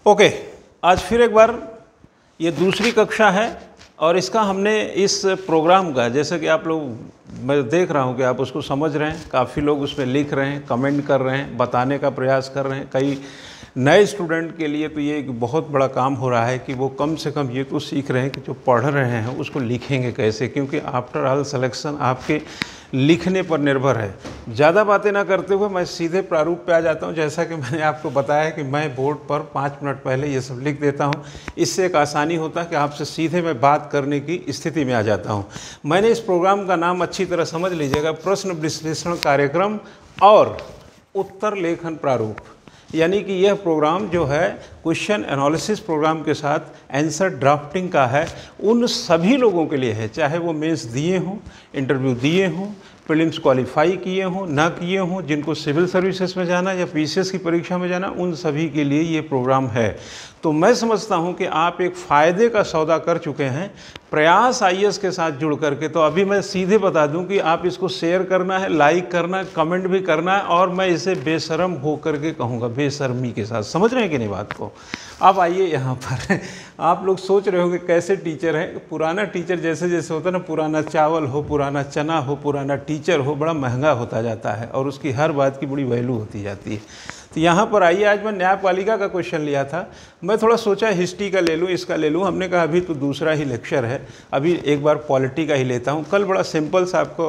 Okay, आज फिर एक बार ये दूसरी कक्षा है और इसका हमने इस प्रोग्राम का, जैसे कि आप लोग, मैं देख रहा हूँ कि आप उसको समझ रहे हैं, काफ़ी लोग उसमें लिख रहे हैं, कमेंट कर रहे हैं, बताने का प्रयास कर रहे हैं। कई नए स्टूडेंट के लिए तो ये एक बहुत बड़ा काम हो रहा है कि वो कम से कम ये तो सीख रहे हैं कि जो पढ़ रहे हैं उसको लिखेंगे कैसे, क्योंकि आफ्टर ऑल सिलेक्शन आपके लिखने पर निर्भर है। ज़्यादा बातें ना करते हुए मैं सीधे प्रारूप पे आ जाता हूँ। जैसा कि मैंने आपको बताया कि मैं बोर्ड पर 5 मिनट पहले ये सब लिख देता हूँ, इससे एक आसानी होता है कि आपसे सीधे मैं बात करने की स्थिति में आ जाता हूँ। मैंने इस प्रोग्राम का नाम अच्छी तरह समझ लीजिएगा, प्रश्न विश्लेषण कार्यक्रम और उत्तर लेखन प्रारूप। यानी कि यह प्रोग्राम जो है क्वेश्चन एनालिसिस प्रोग्राम के साथ आंसर ड्राफ्टिंग का है। उन सभी लोगों के लिए है, चाहे वो मेंस दिए हों, इंटरव्यू दिए हों, प्रीलिम्स क्वालिफाई किए हों, ना किए हों, जिनको सिविल सर्विसेज में जाना या पीसीएस की परीक्षा में जाना, उन सभी के लिए ये प्रोग्राम है। तो मैं समझता हूं कि आप एक फ़ायदे का सौदा कर चुके हैं प्रयास आईएएस के साथ जुड़ करके। तो अभी मैं सीधे बता दूं कि आप इसको शेयर करना है, लाइक करना है, कमेंट भी करना है, और मैं इसे बेशर्म हो करके कहूँगा, बेशर्मी के साथ। समझ रहे हैं कि नहीं बात को? अब आइए यहाँ पर आप लोग सोच रहे होंगे कैसे टीचर हैं। पुराना टीचर जैसे जैसे होता है ना, पुराना चावल हो, पुराना चना हो, पुराना टीचर हो, बड़ा महंगा होता जाता है और उसकी हर बात की बड़ी वैल्यू होती जाती है। तो यहाँ पर आइए, आज मैं न्यायपालिका का क्वेश्चन लिया था। मैं थोड़ा सोचा हिस्ट्री का ले लूँ, इसका ले लूँ। हमने कहा अभी तो दूसरा ही लेक्चर है, अभी एक बार पॉलिटी का ही लेता हूँ। कल बड़ा सिंपल सा आपको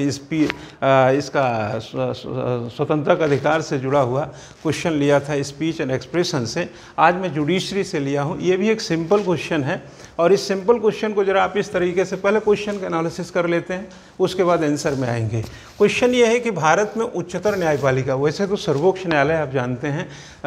इसका स्वतंत्रता अधिकार से जुड़ा हुआ क्वेश्चन लिया था, स्पीच एंड एक्सप्रेशन से। आज मैं जुडिशरी से लिया हूँ। ये भी एक सिंपल क्वेश्चन है और इस सिंपल क्वेश्चन को जरा आप इस तरीके से पहले क्वेश्चन का एनालिसिस कर लेते हैं, उसके बाद आंसर में आएंगे। क्वेश्चन ये है कि भारत में उच्चतर न्यायपालिका, वैसे तो सर्वोच्च न्यायालय आप जानते हैं,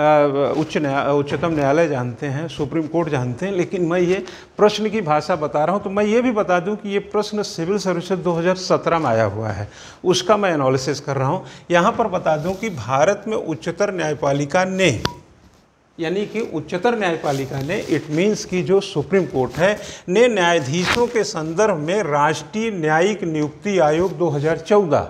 उच्चतम न्यायालय जानते हैं, सुप्रीम कोर्ट जानते हैं, लेकिन मैं ये प्रश्न की भाषा बता रहा हूँ। तो मैं ये भी बता दूँ कि ये प्रश्न सिविल सर्विसेज 2017 में आया हुआ है, उसका मैं एनालिसिस कर रहा हूँ। यहाँ पर बता दूँ कि भारत में उच्चतर न्यायपालिका ने, यानी कि उच्चतर न्यायपालिका ने, इट मीन्स कि जो सुप्रीम कोर्ट है, ने न्यायाधीशों के संदर्भ में राष्ट्रीय न्यायिक नियुक्ति आयोग 2014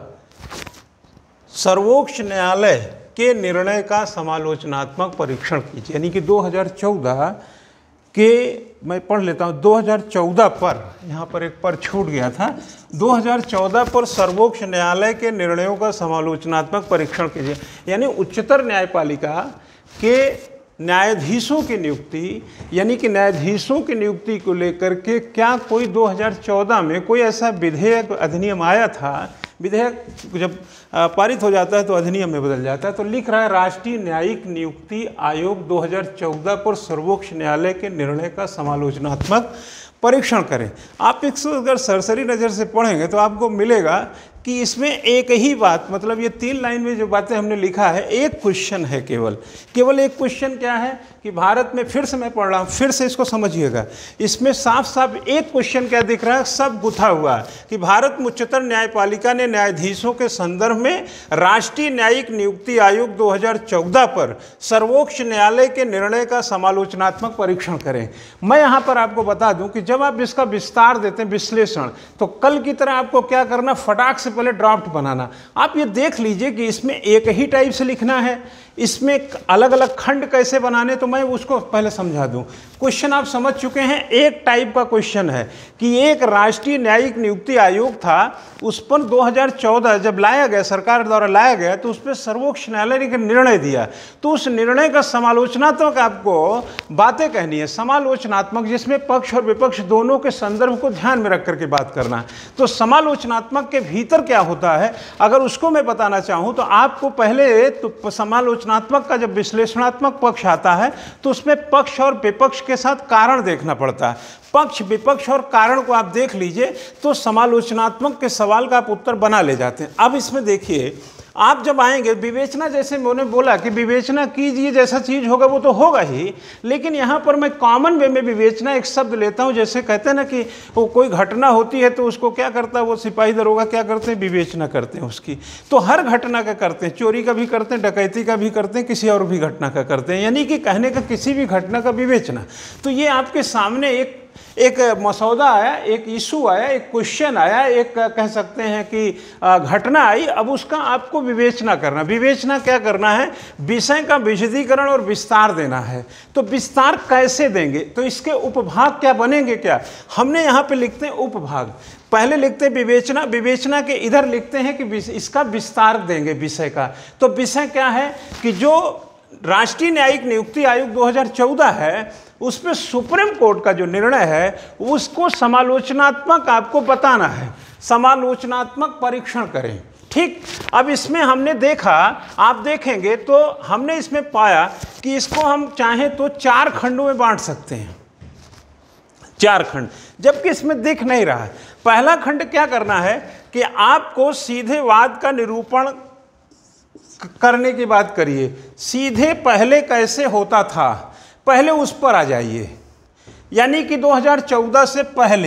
सर्वोच्च न्यायालय के निर्णय का समालोचनात्मक परीक्षण कीजिए। यानी कि 2014 के, मैं पढ़ लेता हूँ, 2014 पर, यहाँ पर एक पर छूट गया था, 2014 पर सर्वोच्च न्यायालय के निर्णयों का समालोचनात्मक परीक्षण कीजिए। यानी उच्चतर न्यायपालिका के न्यायाधीशों की नियुक्ति, यानी कि न्यायाधीशों की नियुक्ति को लेकर के क्या कोई 2014 में कोई ऐसा विधेयक, अधिनियम आया था? विधेयक जब पारित हो जाता है तो अधिनियम में बदल जाता है। तो लिख रहा है राष्ट्रीय न्यायिक नियुक्ति आयोग 2014 पर सर्वोच्च न्यायालय के निर्णय का समालोचनात्मक परीक्षण करें। आप इसको अगर सरसरी नज़र से पढ़ेंगे तो आपको मिलेगा कि इसमें एक ही बात, मतलब ये 3 लाइन में जो बातें हमने लिखा है, एक क्वेश्चन है, केवल एक क्वेश्चन क्या है कि भारत में, फिर से मैं पढ़ रहा हूँ, फिर से इसको समझिएगा, इसमें साफ साफ एक क्वेश्चन क्या दिख रहा है, सब गुथा हुआ है कि भारत में उच्चतर न्यायपालिका ने न्यायाधीशों के संदर्भ में राष्ट्रीय न्यायिक नियुक्ति आयोग 2014 पर सर्वोच्च न्यायालय के निर्णय का समालोचनात्मक परीक्षण करें। मैं यहाँ पर आपको बता दूँ कि जब आप इसका विस्तार देते हैं, विश्लेषण, तो कल की तरह आपको क्या करना, फटाक से पहले ड्राफ्ट बनाना। आप ये देख लीजिए कि इसमें एक ही टाइप से लिखना है, इसमें अलग अलग खंड कैसे बनाने, तो मैं उसको पहले समझा दूं। क्वेश्चन आप समझ चुके हैं, एक टाइप का क्वेश्चन है कि एक राष्ट्रीय न्यायिक नियुक्ति आयोग था, उस पर 2014 जब लाया गया, सरकार द्वारा लाया गया, तो उस पर सर्वोच्च न्यायालय ने निर्णय दिया। तो उस निर्णय का समालोचनात्मक आपको बातें कहनी है, समालोचनात्मक, जिसमें पक्ष और विपक्ष दोनों के संदर्भ को ध्यान में रख करके बात करना है। तो समालोचनात्मक के भीतर क्या होता है, अगर उसको मैं बताना चाहूँ तो आपको पहले तो समालोचनात्मक का जब विश्लेषणात्मक पक्ष आता है तो उसमें पक्ष और विपक्ष के साथ कारण देखना पड़ता है। पक्ष, विपक्ष और कारण को आप देख लीजिए तो समालोचनात्मक के सवाल का आप उत्तर बना ले जाते हैं। अब इसमें देखिए, आप जब आएंगे विवेचना, जैसे मैंने बोला कि विवेचना कीजिए, जैसा चीज़ होगा वो तो होगा ही, लेकिन यहाँ पर मैं कॉमन वे में विवेचना एक शब्द लेता हूँ। जैसे कहते हैं ना कि वो कोई घटना होती है तो उसको क्या करता है वो सिपाही दरोगा, क्या करते हैं, विवेचना करते हैं उसकी। तो हर घटना का करते हैं, चोरी का भी करते हैं, डकैती का भी करते हैं, किसी और भी घटना का करते हैं, यानी कि कहने का किसी भी घटना का विवेचना। तो ये आपके सामने एक एक मसौदा आया, एक इशू आया, एक क्वेश्चन आया, एक कह सकते हैं कि घटना आई। अब उसका आपको विवेचना करना। विवेचना क्या करना है? विषय का विशदीकरण और विस्तार देना है। तो विस्तार कैसे देंगे? तो इसके उपभाग क्या बनेंगे? क्या हमने यहाँ पे लिखते हैं उपभाग। पहले लिखते हैं विवेचना, विवेचना के इधर लिखते हैं कि इसका विस्तार देंगे विषय का। तो विषय क्या है कि जो राष्ट्रीय न्यायिक नियुक्ति आयोग 2014 है, उसमें सुप्रीम कोर्ट का जो निर्णय है उसको समालोचनात्मक आपको बताना है, समालोचनात्मक परीक्षण करें। ठीक, अब इसमें हमने देखा, आप देखेंगे तो हमने इसमें पाया कि इसको हम चाहें तो 4 खंडों में बांट सकते हैं, 4 खंड, जबकि इसमें दिख नहीं रहा है। पहला खंड क्या करना है कि आपको सीधे वाद का निरूपण करने की बात करिए। सीधे पहले कैसे होता था, पहले उस पर आ जाइए, यानी कि 2014 से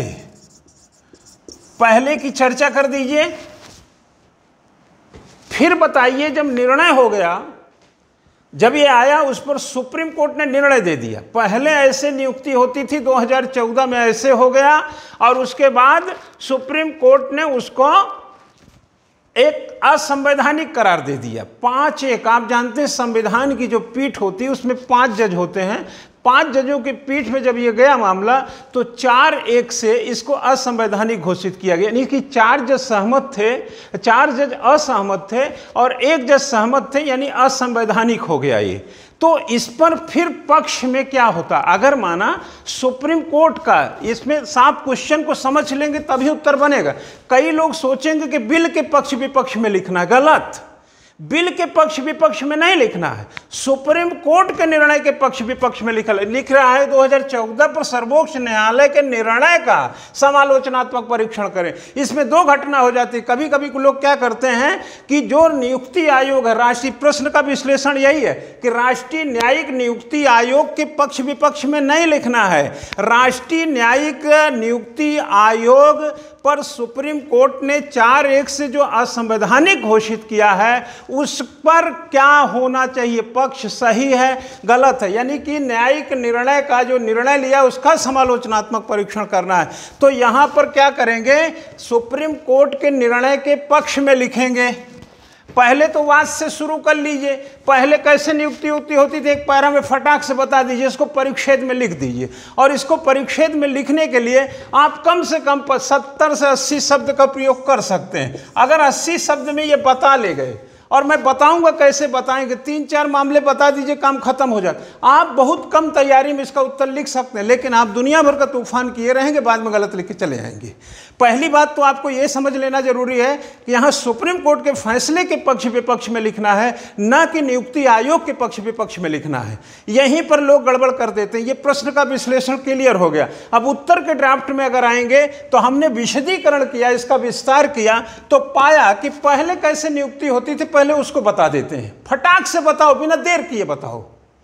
पहले की चर्चा कर दीजिए। फिर बताइए जब निर्णय हो गया, जब ये आया, उस पर सुप्रीम कोर्ट ने निर्णय दे दिया। पहले ऐसे नियुक्ति होती थी, 2014 में ऐसे हो गया, और उसके बाद सुप्रीम कोर्ट ने उसको एक असंवैधानिक करार दे दिया। 5-1, आप जानते हैं संविधान की जो पीठ होती है उसमें 5 जज होते हैं। 5 जजों की पीठ में जब ये गया मामला, तो 4-1 से इसको असंवैधानिक घोषित किया गया। यानी कि 4 जज सहमत थे, 4 जज असहमत थे और 1 जज सहमत थे, यानी असंवैधानिक हो गया ये। तो इस पर फिर पक्ष में क्या होता? अगर माना सुप्रीम कोर्ट का, इसमें साफ क्वेश्चन को समझ लेंगे तभी उत्तर बनेगा। कई लोग सोचेंगे कि बिल के पक्ष विपक्ष में लिखना, गलत। बिल के पक्ष विपक्ष में नहीं लिखना है, सुप्रीम कोर्ट के निर्णय के पक्ष विपक्ष में लिख रहा है। 2014 पर सर्वोच्च न्यायालय के निर्णय का समालोचनात्मक परीक्षण करें। इसमें 2 घटना हो जाती है। कभी कभी लोग क्या करते हैं कि जो नियुक्ति आयोग है, राष्ट्रीय, प्रश्न का विश्लेषण यही है कि राष्ट्रीय न्यायिक नियुक्ति आयोग के पक्ष विपक्ष में नहीं लिखना है। राष्ट्रीय न्यायिक नियुक्ति आयोग पर सुप्रीम कोर्ट ने 4-1 से जो असंवैधानिक घोषित किया है, उस पर क्या होना चाहिए? पक्ष सही है, गलत है, यानी कि न्यायिक निर्णय का जो निर्णय लिया उसका समालोचनात्मक परीक्षण करना है। तो यहां पर क्या करेंगे? सुप्रीम कोर्ट के निर्णय के पक्ष में लिखेंगे। पहले तो वाद से शुरू कर लीजिए। पहले कैसे नियुक्ति होती थी, एक पैरा में फटाक से बता दीजिए, इसको परिच्छेद में लिख दीजिए। और इसको परिच्छेद में लिखने के लिए आप कम से कम 70 से 80 शब्द का प्रयोग कर सकते हैं। अगर 80 शब्द में ये बता ले गए, और मैं बताऊंगा कैसे बताएंगे, 3-4 मामले बता दीजिए, काम खत्म हो जाए। आप बहुत कम तैयारी में इसका उत्तर लिख सकते हैं, लेकिन आप दुनिया भर का तूफान किए रहेंगे, बाद में गलत लिख के चले आएंगे। पहली बात तो आपको यह समझ लेना जरूरी है कि यहाँ सुप्रीम कोर्ट के फैसले के पक्ष विपक्ष में लिखना है, न कि नियुक्ति आयोग के पक्ष विपक्ष में लिखना है। यहीं पर लोग गड़बड़ कर देते हैं। ये प्रश्न का विश्लेषण क्लियर हो गया। अब उत्तर के ड्राफ्ट में अगर आएंगे तो हमने विशदीकरण किया, इसका विस्तार किया, तो पाया कि पहले कैसे नियुक्ति होती थी, पहले उसको बता देते हैं। फटाक से बताओ, बिना देर किए बताओ।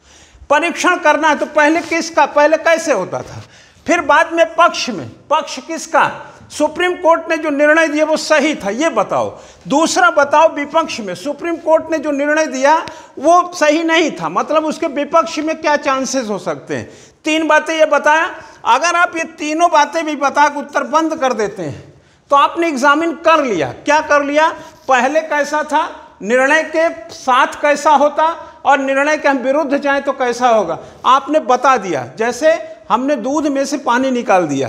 परीक्षण करना है तो पहले किसका, पहले कैसे होता था, फिर बाद में पक्ष में, पक्ष किसका, सुप्रीम कोर्ट ने जो निर्णय दिया वो सही था, ये बताओ। दूसरा बताओ विपक्ष में, सुप्रीम कोर्ट ने जो निर्णय दिया वो सही नहीं था, मतलब उसके विपक्ष में क्या चांसेस हो सकते हैं। 3 बातें ये बताया। अगर आप ये तीनों बातें भी बता के उत्तर बंद कर देते हैं तो आपने एग्जामिन कर लिया। क्या कर लिया? पहले कैसा था, निर्णय के साथ कैसा होता, और निर्णय के हम विरुद्ध जाएं तो कैसा होगा, आपने बता दिया। जैसे हमने दूध में से पानी निकाल दिया,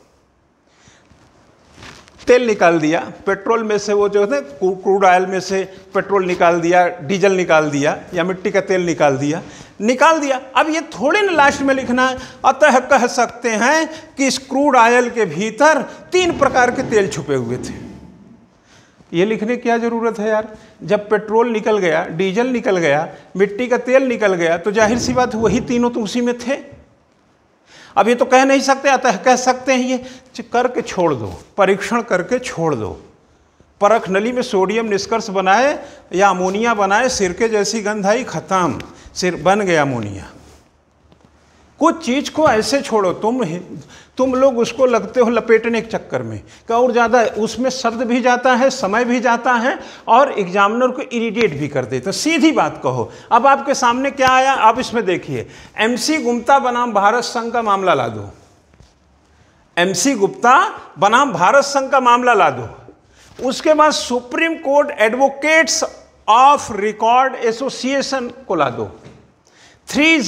तेल निकाल दिया, पेट्रोल में से वो जो है क्रूड ऑयल में से पेट्रोल निकाल दिया, डीजल निकाल दिया, या मिट्टी का तेल निकाल दिया। अब ये थोड़े ना लास्ट में लिखना है, अतः कह सकते हैं कि इस क्रूड ऑयल के भीतर 3 प्रकार के तेल छुपे हुए थे। ये लिखने की क्या जरूरत है यार? जब पेट्रोल निकल गया, डीजल निकल गया, मिट्टी का तेल निकल गया, तो जाहिर सी बात वही तीनों तो उसी में थे। अब ये तो कह नहीं सकते, अतः कह सकते हैं, ये करके छोड़ दो, परीक्षण करके छोड़ दो। परख नली में सोडियम निष्कर्ष बनाए या अमोनिया बनाए, सिरके जैसी गंध आई, खत्म, सिर बन गया अमोनिया। कुछ चीज को ऐसे छोड़ो, तुम लोग उसको लगते हो लपेटने के चक्कर में, क्या और ज़्यादा उसमें शब्द भी जाता है, समय भी जाता है, और एग्जामिनर को इरिटेट भी कर देते। सीधी बात कहो। अब आपके सामने क्या आया, आप इसमें देखिए, MC गुप्ता बनाम भारत संघ का मामला ला दो। MC गुप्ता बनाम भारत संघ का मामला ला दो। उसके बाद supreme court advocates of record association को ला दो। 3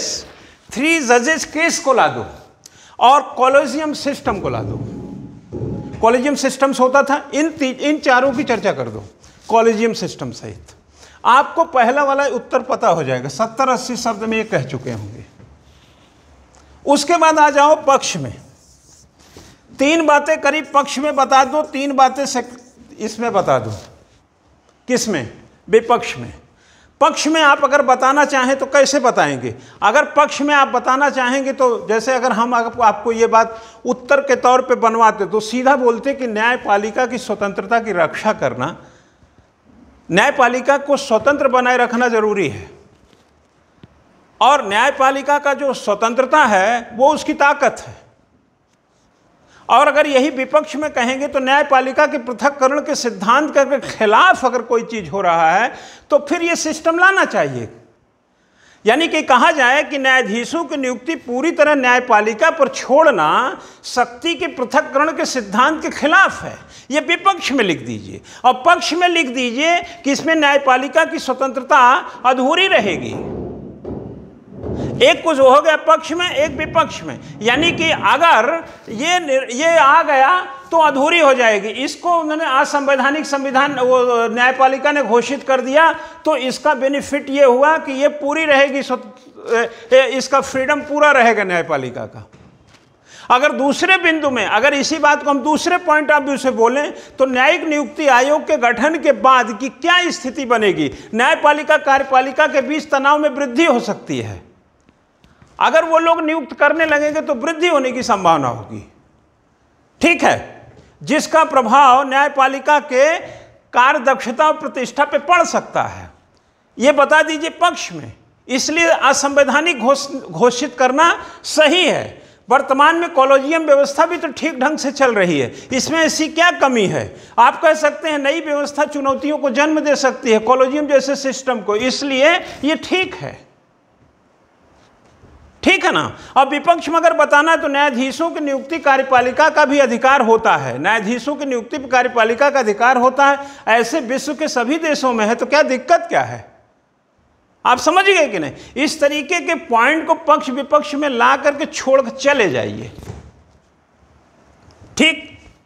जजेस केस को ला दो और कॉलेजियम सिस्टम को ला दो। कॉलेजियम सिस्टम्स होता था, इन चारों की चर्चा कर दो कॉलेजियम सिस्टम सहित। आपको पहला वाला उत्तर पता हो जाएगा, 70-80 शब्द में ये कह चुके होंगे। उसके बाद आ जाओ पक्ष में। 3 बातें करीब पक्ष में बता दो, 3 बातें इसमें बता दो। किस में? विपक्ष में। पक्ष में आप अगर बताना चाहें तो कैसे बताएंगे? अगर पक्ष में आप बताना चाहेंगे तो जैसे अगर हम आपको ये बात उत्तर के तौर पे बनवाते तो सीधा बोलते कि न्यायपालिका की स्वतंत्रता की रक्षा करना, न्यायपालिका को स्वतंत्र बनाए रखना जरूरी है, और न्यायपालिका का जो स्वतंत्रता है वो उसकी ताकत है। और अगर यही विपक्ष में कहेंगे तो न्यायपालिका के पृथक्करण के सिद्धांत के खिलाफ अगर कोई चीज हो रहा है तो फिर ये सिस्टम लाना चाहिए। यानी कि कहा जाए कि न्यायाधीशों की नियुक्ति पूरी तरह न्यायपालिका पर छोड़ना शक्ति के पृथक्करण के सिद्धांत के खिलाफ है। ये विपक्ष में लिख दीजिए, और पक्ष में लिख दीजिए कि इसमें न्यायपालिका की स्वतंत्रता अधूरी रहेगी। एक कुछ हो गया पक्ष में, एक विपक्ष में, यानी कि अगर ये आ गया तो अधूरी हो जाएगी। इसको उन्होंने असंवैधानिक संविधान वो न्यायपालिका ने घोषित कर दिया, तो इसका बेनिफिट ये हुआ कि ये पूरी रहेगी, इसका फ्रीडम पूरा रहेगा न्यायपालिका का। अगर दूसरे बिंदु में, अगर इसी बात को हम दूसरे पॉइंट ऑफ व्यू से बोलें तो न्यायिक नियुक्ति आयोग के गठन के बाद की क्या स्थिति बनेगी? न्यायपालिका कार्यपालिका के बीच तनाव में वृद्धि हो सकती है। अगर वो लोग नियुक्त करने लगेंगे तो वृद्धि होने की संभावना होगी। ठीक है, जिसका प्रभाव न्यायपालिका के कार्यदक्षता और प्रतिष्ठा पे पड़ सकता है। ये बता दीजिए पक्ष में, इसलिए असंवैधानिक घोषित करना सही है। वर्तमान में कॉलेजियम व्यवस्था भी तो ठीक ढंग से चल रही है, इसमें ऐसी क्या कमी है? आप कह सकते हैं नई व्यवस्था चुनौतियों को जन्म दे सकती है, कॉलेजियम जैसे सिस्टम को, इसलिए ये ठीक है। ठीक है ना? अब विपक्ष में अगर बताना है तो न्यायाधीशों की नियुक्ति कार्यपालिका का भी अधिकार होता है, न्यायाधीशों की नियुक्ति कार्यपालिका का अधिकार होता है। ऐसे विश्व के सभी देशों में है, तो क्या दिक्कत क्या है? आप समझ गए कि नहीं? इस तरीके के पॉइंट को पक्ष विपक्ष में ला करके छोड़ कर चले जाइए। ठीक,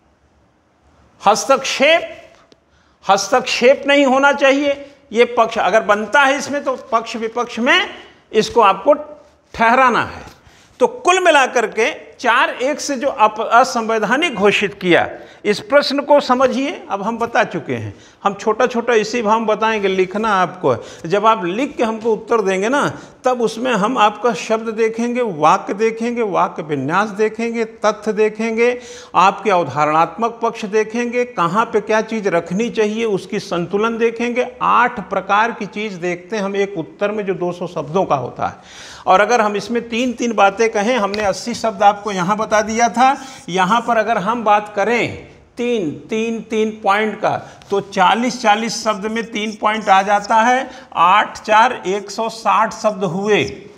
हस्तक्षेप नहीं होना चाहिए। ये पक्ष अगर बनता है इसमें तो पक्ष विपक्ष में इसको आपको ठहराना है। तो कुल मिलाकर के 4-1 से जो असंवैधानिक घोषित किया, इस प्रश्न को समझिए। अब हम बता चुके हैं, हम छोटा छोटा इसी भाव बताएंगे, लिखना आपको है। जब आप लिख के हमको उत्तर देंगे ना, तब उसमें हम आपका शब्द देखेंगे, वाक्य देखेंगे, वाक्य विन्यास देखेंगे, तथ्य देखेंगे, आपके अवधारणात्मक पक्ष देखेंगे, कहाँ पे क्या चीज़ रखनी चाहिए उसकी संतुलन देखेंगे। 8 प्रकार की चीज़ देखते हैं हम एक उत्तर में जो 200 शब्दों का होता है। और अगर हम इसमें 3-3 बातें कहें, हमने 80 शब्द आपको यहाँ बता दिया था, यहाँ पर अगर हम बात करें 3 पॉइंट का तो 40 शब्द में 3 पॉइंट आ जाता है। 8-4 160 शब्द हुए।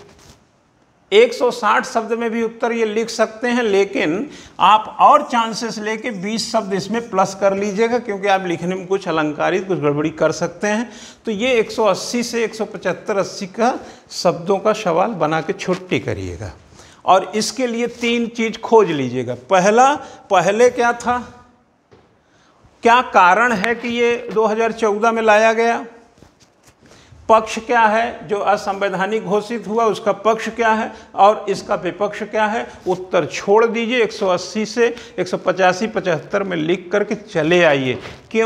160 शब्द में भी उत्तर ये लिख सकते हैं, लेकिन आप और चांसेस लेके 20 शब्द इसमें प्लस कर लीजिएगा, क्योंकि आप लिखने में कुछ अलंकारित कुछ गड़बड़ी कर सकते हैं। तो ये 180 से 175-80 का शब्दों का सवाल बना के छुट्टी करिएगा, और इसके लिए 3 चीज खोज लीजिएगा। पहले क्या था, क्या कारण है कि ये 2014 में लाया गया, पक्ष क्या है जो असंवैधानिक घोषित हुआ, उसका पक्ष क्या है, और इसका विपक्ष क्या है। उत्तर छोड़ दीजिए, 180 से 185-75 में लिख करके चले आइए।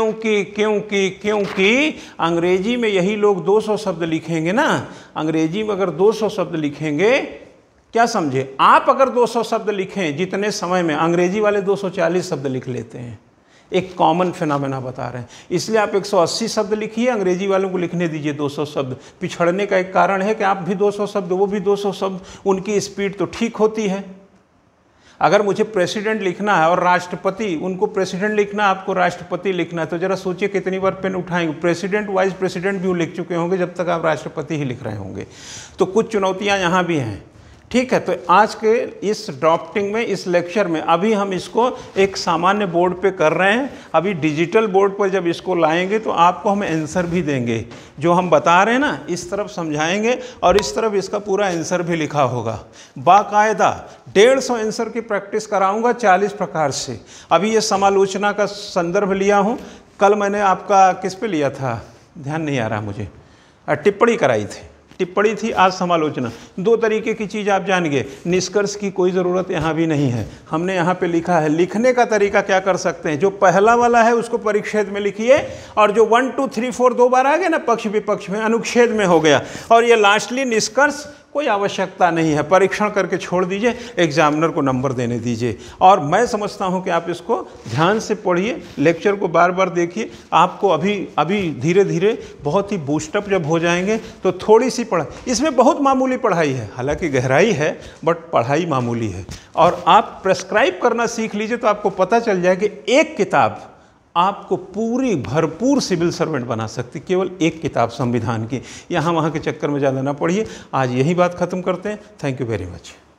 क्योंकि अंग्रेजी में यही लोग 200 शब्द लिखेंगे ना। अंग्रेजी में अगर 200 शब्द लिखेंगे, क्या समझे आप, अगर 200 शब्द लिखें जितने समय में, अंग्रेजी वाले 240 शब्द लिख लेते हैं। एक कॉमन फिनोमेना बता रहे हैं, इसलिए आप 180 शब्द लिखिए, अंग्रेजी वालों को लिखने दीजिए 200 शब्द। पिछड़ने का एक कारण है कि आप भी 200 शब्द, वो भी 200 शब्द, उनकी स्पीड तो ठीक होती है। अगर मुझे प्रेसिडेंट लिखना है और राष्ट्रपति, उनको प्रेसिडेंट लिखना, आपको राष्ट्रपति लिखना है, तो जरा सोचिए कितनी बार पेन उठाएंगे। प्रेसिडेंट वाइस प्रेसिडेंट भी लिख चुके होंगे जब तक आप राष्ट्रपति ही लिख रहे होंगे। तो कुछ चुनौतियाँ यहाँ भी हैं। ठीक है। तो आज के इस ड्राफ्टिंग में, इस लेक्चर में अभी हम इसको एक सामान्य बोर्ड पे कर रहे हैं। अभी डिजिटल बोर्ड पर जब इसको लाएंगे तो आपको हम आंसर भी देंगे, जो हम बता रहे हैं ना इस तरफ समझाएंगे और इस तरफ इसका पूरा आंसर भी लिखा होगा। बाकायदा 150 आंसर की प्रैक्टिस कराऊंगा 40 प्रकार से। अभी ये समालोचना का संदर्भ लिया हूँ। कल मैंने आपका किस पे लिया था, ध्यान नहीं आ रहा मुझे, टिप्पणी कराई थी, टिप्पणी थी, आज समालोचना। दो तरीके की चीज़ आप जान गए। निष्कर्ष की कोई ज़रूरत यहाँ भी नहीं है, हमने यहाँ पे लिखा है। लिखने का तरीका क्या कर सकते हैं, जो पहला वाला है उसको परिच्छेद में लिखिए, और जो 1 2 3 4 दो बार आ गया ना पक्ष विपक्ष में, अनुच्छेद में हो गया। और ये लास्टली निष्कर्ष, कोई आवश्यकता नहीं है, परीक्षण करके छोड़ दीजिए, एग्जामिनर को नंबर देने दीजिए। और मैं समझता हूं कि आप इसको ध्यान से पढ़िए, लेक्चर को बार बार देखिए। आपको अभी धीरे धीरे बहुत ही बूस्टअप जब हो जाएंगे तो थोड़ी सी पढ़ाई, इसमें बहुत मामूली पढ़ाई है, हालांकि गहराई है बट पढ़ाई मामूली है। और आप प्रेस्क्राइब करना सीख लीजिए तो आपको पता चल जाए कि एक किताब आपको पूरी भरपूर सिविल सर्वेंट बना सकती, केवल एक किताब संविधान की। यहाँ वहाँ के चक्कर में ज़्यादा ना पढ़िए। आज यही बात ख़त्म करते हैं। Thank you very much.